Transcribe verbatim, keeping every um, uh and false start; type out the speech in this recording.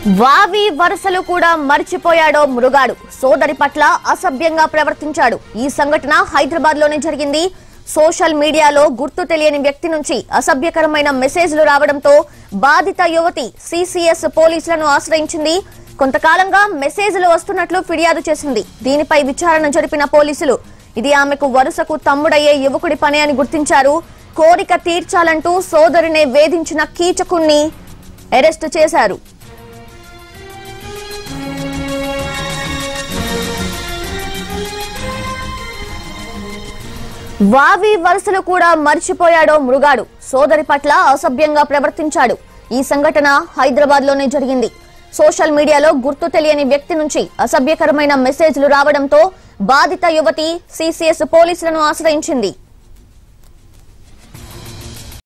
వావి వరుసలు కూడా మర్చిపోయాడో మృగాడు సోదరి పట్ల అసభ్యంగా ప్రవర్తించాడు। ఈ సంఘటన హైదరాబాద్ లోనే జరిగింది। సోషల్ మీడియాలో గుర్తు తెలియని వ్యక్తి నుంచి అసభ్యకరమైన మెసేజ్లు రావడంతో బాధిత యువతి సిసిఎస్ పోలీసులను ఆశ్రయించింది। కొంతకాలంగా మెసేజ్లు వస్తున్నట్లు ఫిర్యాదు చేసింది। దీనిపై విచారణ జరిపిన పోలీసులు ఇది ఆమెకు వరుసకు తమ్ముడయ్యే యువకుడి పని అని గుర్తించారు। కోరిక తీర్చాలంటూ సోదరినే వేధించిన కీచకుణ్ణి అరెస్ట్ చేశారు। వావి వరుసలు కూడా మర్చిపోయాడో మృగాడు సోదరి పట్ల అసభ్యంగా ప్రవర్తించాడు। ఈ సంఘటన హైదరాబాద్ లోనే జరిగింది। సోషల్ మీడియాలో గుర్తు తెలియని వ్యక్తి నుంచి అసభ్యకరమైన మెసేజ్లు రావడంతో బాధిత యువతి సిసిఎస్ పోలీసులను ఆశ్రయించింది।